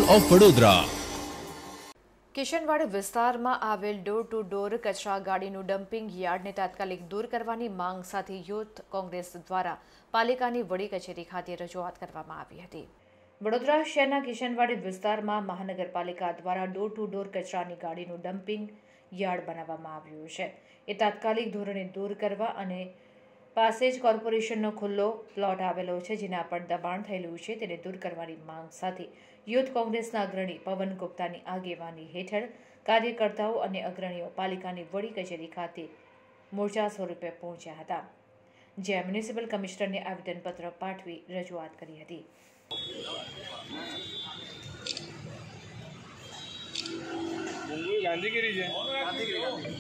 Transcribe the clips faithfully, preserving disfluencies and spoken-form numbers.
Of Vadodara. કિશનવાડ વિસ્તારમાં આવેલ door to door કચરા ગાડીનું ડમ્પિંગ યાર્ડને તાત્કાલિક દૂર કરવાની માંગ સાથે યુથ કોંગ્રેસ દ્વારા પાલિકાની વડી કચેરી ખાતે રજૂઆત કરવામાં આવી હતી. વડોદરા શહેરના કિશનવાડ વિસ્તારમાં મહાનગરપાલિકા દ્વારા ડોર ટુ ડોર કચરાની ગાડીનું ડમ્પિંગ યાર્ડ બનાવવામાં આવ્યું છે. એ તાત્કાલિક ધોરણે દૂર કરવા અને પાસે જ કોર્પોરેશનનો ખુલ્લો પ્લોટ આવેલો છે જેના પર દબાણ થયેલું છે તેને દૂર કરવાની માંગ સાથે યુથ કોંગ્રેસના અગ્રણી પવન ગુપ્તાની આગેવાની હેઠળ કાર્યકર્તાઓ અને અગ્રણીઓ પાલિકાની વડી કચેરી ખાતે મોરચા સ્વરૂપે પહોંચ્યા હતા, જ્યાં મ્યુનિસિપલ કમિશનરને આવેદનપત્ર પાઠવી રજૂઆત કરી હતી. ગાંધીગીરી છે ગાંધીગીરી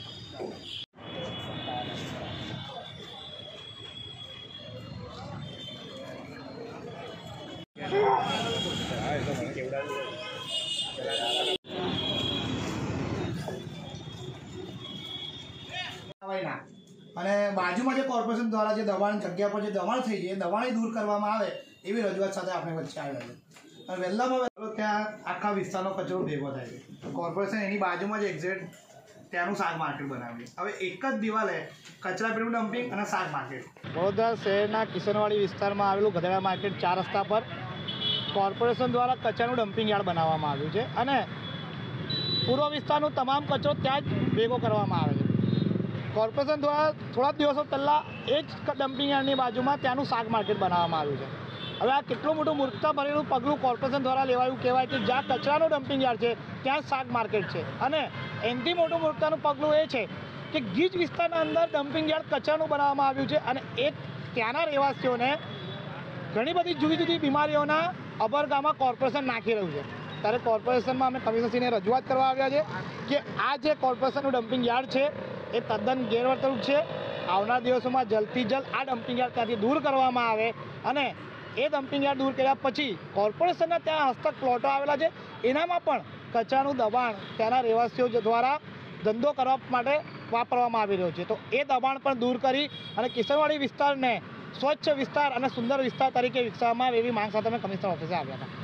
અને બાજુમાં જે કોર્પોરેશન દ્વારા જે દબાણ જગ્યા પર જે દબાણ થઈ છે એ દબાણ દૂર કરવામાં આવે એવી રજૂઆત સાથે આપણે વચ્ચે આવ્યા છે. અને વહેલામાં વહેલો ત્યાં આખા વિસ્તારનો કચરો ભેગો થાય છે. કોર્પોરેશન એની બાજુમાં જ એક્ઝેક્ટ ત્યાંનું શાક માર્કેટ બનાવ્યું. હવે એક જ દિવાલે કચરાપેટીનું ડમ્પિંગ અને શાક માર્કેટ. વડોદરા શહેરના કિશનવાડી વિસ્તારમાં આવેલું ગધેડા માર્કેટ ચાર રસ્તા પર કોર્પોરેશન દ્વારા કચરાનું ડમ્પિંગ યાર્ડ બનાવવામાં આવ્યું છે અને પૂર્વ વિસ્તારનો તમામ કચરો ત્યાં જ ભેગો કરવામાં આવે છે. કોર્પોરેશન દ્વારા થોડા દિવસો પહેલાં એ જ ડમ્પિંગ યાર્ડની બાજુમાં ત્યાંનું શાક માર્કેટ બનાવવામાં આવ્યું છે. હવે આ કેટલું મોટું મૂર્ખતા ભરેલું પગલું કોર્પોરેશન દ્વારા લેવાયું કહેવાય કે જ્યાં કચરાનું ડમ્પિંગ યાર્ડ છે ત્યાં શાક માર્કેટ છે. અને એનાથી મોટું મૂર્ખતાનું પગલું એ છે કે ગીચ વિસ્તારના અંદર ડમ્પિંગ યાર્ડ કચરાનું બનાવવામાં આવ્યું છે અને એ ત્યાંના રહેવાસીઓને ઘણી બધી જુદી જુદી બીમારીઓના અબરગામાં કોર્પોરેશન નાખી રહ્યું છે. ત્યારે કોર્પોરેશનમાં અમે કમિશનરશ્રીને રજૂઆત કરવા આવ્યા છે કે આ જે કોર્પોરેશનનું ડમ્પિંગ યાર્ડ છે એ તદ્દન ગેરવર્તણૂક છે. આવનાર દિવસોમાં જલ્દથી જલ્દ આ ડમ્પિંગ યાર્ડ ત્યાંથી દૂર કરવામાં આવે અને એ ડમ્પિંગ યાર્ડ દૂર કર્યા પછી કોર્પોરેશનના ત્યાં હસ્તક પ્લોટો આવેલા છે એનામાં પણ કચરાનું દબાણ ત્યાંના રહેવાસીઓ દ્વારા ધંધો કરવા માટે વાપરવામાં આવી રહ્યો છે. તો એ દબાણ પણ દૂર કરી અને કિશનવાડી વિસ્તારને સ્વચ્છ વિસ્તાર અને સુંદર વિસ્તાર તરીકે વિકસાવવામાં આવે એવી માંગ સાથે અમે કમિશનર ઓફિસે આવ્યા હતા.